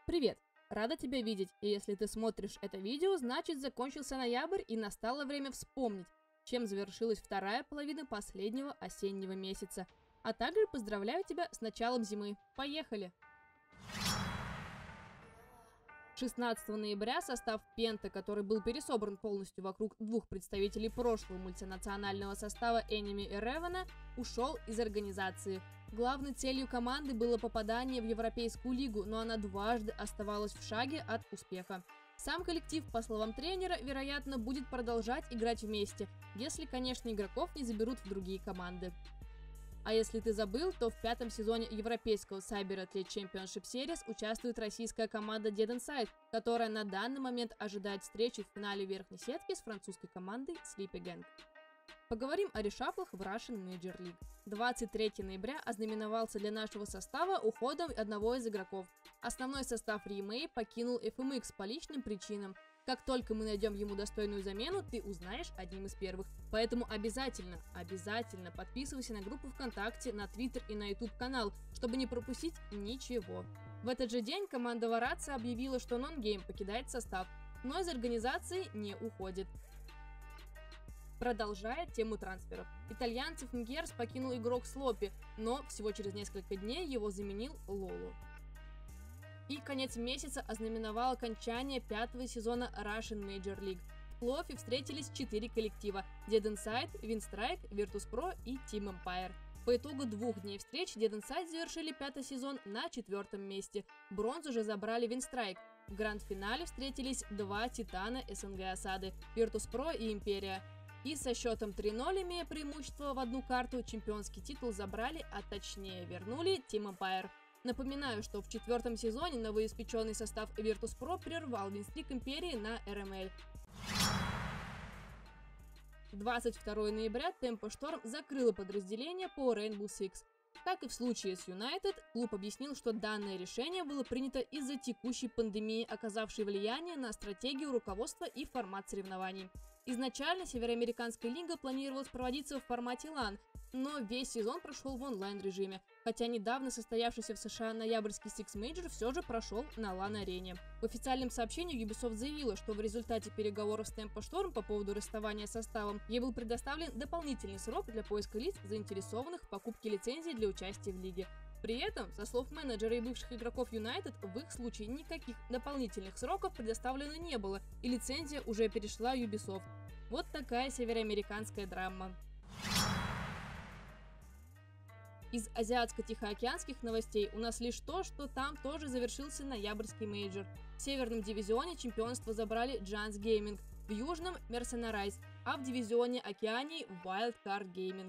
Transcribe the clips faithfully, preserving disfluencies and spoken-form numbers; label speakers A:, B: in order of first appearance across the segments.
A: Привет! Рада тебя видеть, и если ты смотришь это видео, значит закончился ноябрь и настало время вспомнить, чем завершилась вторая половина последнего осеннего месяца. А также поздравляю тебя с началом зимы. Поехали! шестнадцатого ноября состав Пента, который был пересобран полностью вокруг двух представителей прошлого мультинационального состава Enemy и Ревена, ушел из организации. Главной целью команды было попадание в Европейскую лигу, но она дважды оставалась в шаге от успеха. Сам коллектив, по словам тренера, вероятно, будет продолжать играть вместе, если, конечно, игроков не заберут в другие команды. А если ты забыл, то в пятом сезоне европейского Cyber Athlete Championship Series участвует российская команда Dead Inside, которая на данный момент ожидает встречи в финале верхней сетки с французской командой Sleepy Gang. Поговорим о решафлах в Russian Major League. двадцать третьего ноября ознаменовался для нашего состава уходом одного из игроков. Основной состав Римей покинул эф эм икс по личным причинам. Как только мы найдем ему достойную замену, ты узнаешь одним из первых. Поэтому обязательно, обязательно подписывайся на группу ВКонтакте, на Твиттер и на ютуб канал, чтобы не пропустить ничего. В этот же день команда Вараца объявила, что Non-Game покидает состав, но из организации не уходит. Продолжая тему трансферов. Итальянцев Мгерс покинул игрок Слопи, но всего через несколько дней его заменил Лолу. И конец месяца ознаменовал окончание пятого сезона Russian Major League. В плей-оффе встретились четыре коллектива – Dead Inside, Winstrike, Virtus.pro и Team Empire. По итогу двух дней встреч Dead Inside завершили пятый сезон на четвертом месте. Бронзу же забрали Winstrike. В гранд-финале встретились два титана эс эн гэ осады – Virtus.pro и Империя. И со счетом три ноль, имея преимущество в одну карту, чемпионский титул забрали, а точнее вернули Team Empire. Напоминаю, что в четвертом сезоне новоиспеченный состав Virtus.pro прервал винстрик Империи на эр эм эл. двадцать второго ноября Tempo Storm закрыла подразделение по Rainbow Six. Как и в случае с United, клуб объяснил, что данное решение было принято из-за текущей пандемии, оказавшей влияние на стратегию руководства и формат соревнований. Изначально Североамериканская лига планировалась проводиться в формате лан, но весь сезон прошел в онлайн-режиме, хотя недавно состоявшийся в США ноябрьский Six Major все же прошел на лан-арене. В официальном сообщении Ubisoft заявила, что в результате переговоров с Tempo Storm по поводу расставания составом ей был предоставлен дополнительный срок для поиска лиц, заинтересованных в покупке лицензии для участия в лиге. При этом, со слов менеджера и бывших игроков United, в их случае никаких дополнительных сроков предоставлено не было, и лицензия уже перешла в Ubisoft. Вот такая североамериканская драма. Из азиатско-тихоокеанских новостей у нас лишь то, что там тоже завершился ноябрьский мейджор. В северном дивизионе чемпионство забрали Giants Gaming, в южном – Mercenaries, а в дивизионе Океании – Wild Card Gaming.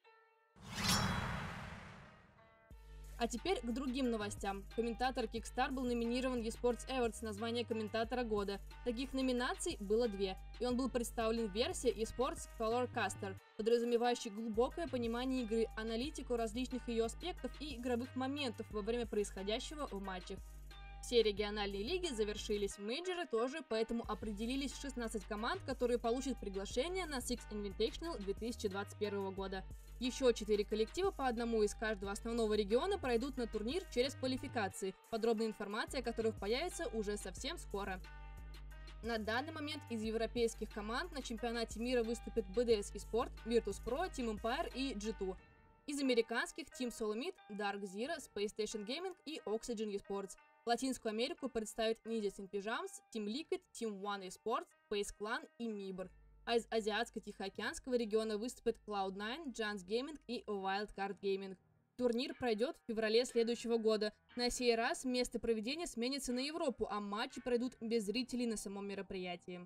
A: А теперь к другим новостям. Комментатор Kickstar был номинирован в eSports Awards на звание комментатора года. Таких номинаций было две, и он был представлен в версии eSports Colorcaster, подразумевающей глубокое понимание игры, аналитику различных ее аспектов и игровых моментов во время происходящего в матчах. Все региональные лиги завершились, мейджоры тоже, поэтому определились шестнадцать команд, которые получат приглашение на Six Invitational две тысячи двадцать первого года. Еще четыре коллектива по одному из каждого основного региона пройдут на турнир через квалификации, подробная информация о которых появится уже совсем скоро. На данный момент из европейских команд на чемпионате мира выступят би ди эс eSport, Virtus.pro, Team Empire и джи ту. Из американских Team Solomid, Dark Zero, Space Station Gaming и Oxygen eSports. Латинскую Америку представят Ninjas in Pyjamas, Team Liquid, Team One eSports, Space Clan и Mibor. А из азиатско-тихоокеанского региона выступят клауд найн, Giants Gaming и Wild Card Gaming. Турнир пройдет в феврале следующего года. На сей раз место проведения сменится на Европу, а матчи пройдут без зрителей на самом мероприятии.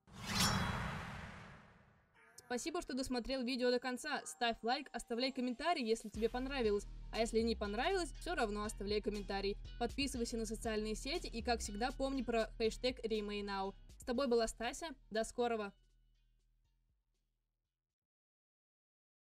A: Спасибо, что досмотрел видео до конца. Ставь лайк, оставляй комментарий, если тебе понравилось. А если не понравилось, все равно оставляй комментарий. Подписывайся на социальные сети и, как всегда, помни про хэштег RemaiNow. С тобой была Стася. До скорого!